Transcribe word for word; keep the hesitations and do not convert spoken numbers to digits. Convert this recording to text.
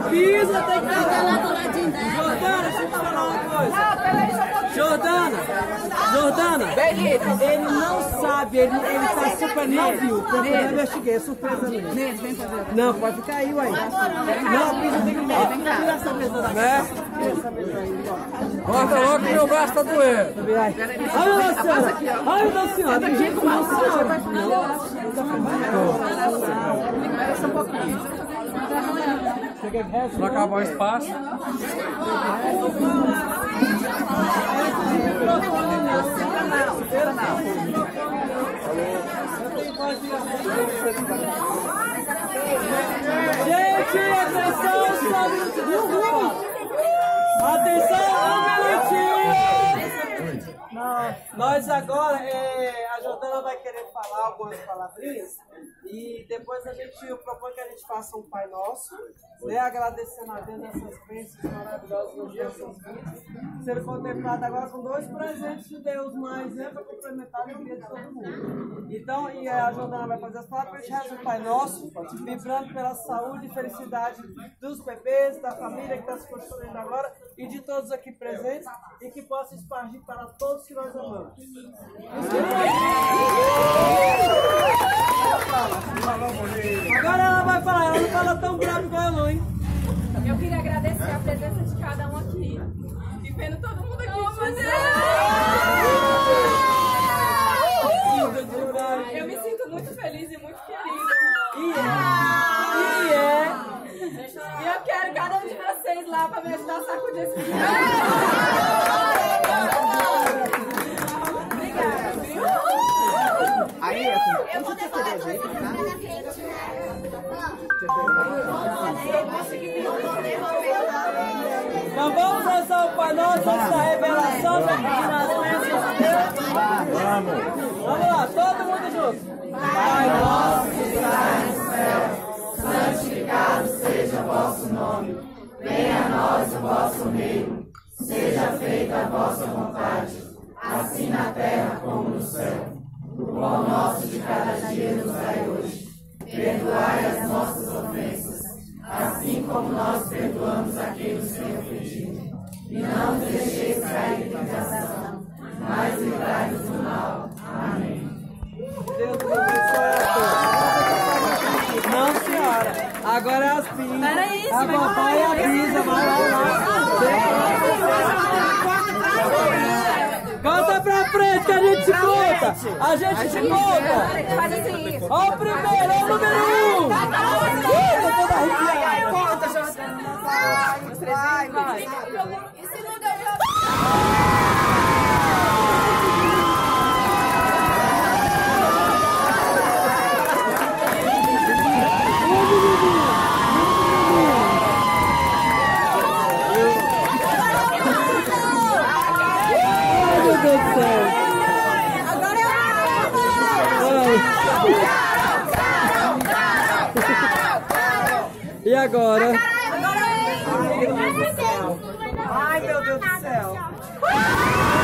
pisa, tem que ficar lá do ladinho dela. Jordana, deixa eu te falar uma coisa. Jordana, Jordana, ele não sabe, ele, ele tá super novinho. Eu investiguei, é surpresa mesmo. Não, pode ficar aí, uai. Não, pisa, tem que ir. Tira essa mesa daqui. Tira essa mesa aí, ó. Corta logo que meu braço tá doendo. Ai, Nossa Senhora! Ai, Nossa Senhora! Tem gente com Nossa Senhora! Espera um pouquinho. Pra acabar o espaço. Gente, atenção, só um minutinho. Atenção, um minutinho. Nós agora, é, a Jordana vai querer falar algumas palavrinhas e depois a gente, eu proponho que a gente faça um Pai Nosso, né, agradecendo a Deus essas bênçãos maravilhosas nos nossos vidas, sendo contemplado agora com dois presentes de Deus, mais, né, para complementar a alegria de todo mundo. Então, e a Jordana vai fazer as palavras, a gente reza o Pai Nosso, vibrando pela saúde e felicidade dos bebês, da família que está se construindo agora e de todos aqui presentes e que possa espargir para todos que nós amamos. Agora ela vai falar, ela não fala tão bravo igual eu não, hein? Eu queria agradecer a presença de cada um aqui e vendo todo mundo aqui. Oh, meu Deus! Eu me sinto muito feliz e muito querida. E é, e é. E eu quero cada um de vocês lá para me ajudar a sacudir esse vídeo. Obrigada, viu? Aí, eu vou decorar a gente, Então vamos rezar o Pai Nosso antes da revelação, para pedir as bênçãos de Deus. Vamos. Vamos lá, todo mundo junto. Pai Nosso que está no céu, santificado seja o vosso nome. Venha a nós o vosso reino. Seja feita a vossa vontade, assim na terra como no céu. O pão nosso de cada dia nos dai hoje. Perdoai as nossas ofensas, assim como nós perdoamos a quem nos tem ofendido. E não nos deixeis cair em tentação, mas livrai-nos do mal. Amém. Deus abençoe. Não, senhora. Agora é as pintas. Peraí, a papai avisa, vai lá, lá. Conta pra frente que a gente se conta. A gente se conta. Faz assim. Ó o primeiro, ó o número um. Ih, tô toda arrepiada. Conta, Jordana. Vai, vai, vai. Em segundo eu Meu Deus do céu. Agora eu... E agora? Ai, meu Deus do céu.